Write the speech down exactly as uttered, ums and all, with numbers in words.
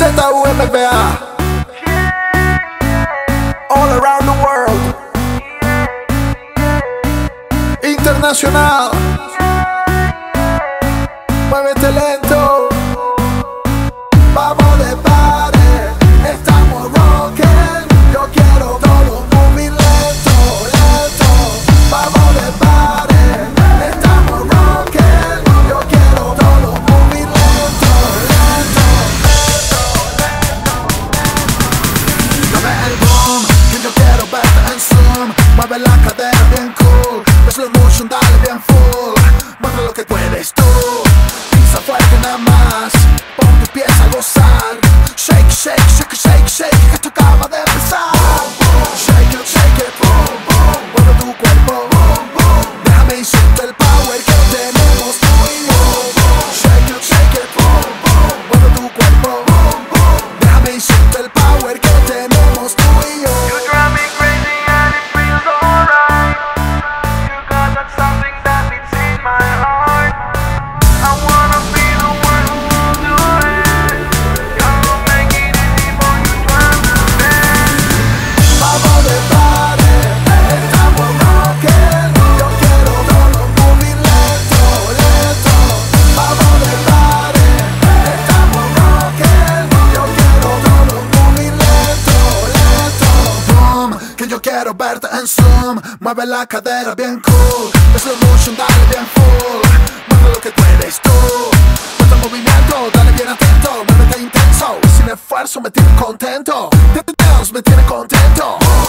Z U M B A, all around the world, internacional. Muévete lento, vamos de party, estamos rocking. Yo quiero todo muy lento, lento. Vamos de party, estamos rocking. Yo quiero todo muy lento, lento, lento, lento. Dame el boom, que yo quiero verte en zoom. Mueve la cadera bien cool, slow motion, dale bien full. Mueve lo que puedes tú. Fuerte nada más, pon tus pies a gozar. Shake, shake, shake, shake, shake, que esto acaba de empezar. Shake it, shake it, boom, boom. Mueve tu cuerpo, boom, boom. Déjame decirte el power que tenemos tú y yo. Shake it, shake it, boom, boom. Mueve tu cuerpo, boom, boom. Déjame decirte el power que tenemos tú y yo. You drive me crazy and it feels alright. You got that something that beats in my heart. I wanna be the one who will do it. Gonna make it easy for you to understand. Vamos de party, estamos rocking. Yo quiero todo muy lento, lento. Vamos de party, estamos rocking. Yo quiero todo muy lento, lento. Boom, que yo quiero verte en zoom. Mueve la cadera bien cool, slow motion, dale bien full. Mueve lo que puedes tú. Mueve el movimiento, dale bien atento. Muévete intenso, sin esfuerzo me tiene contento. Dance me tiene contento.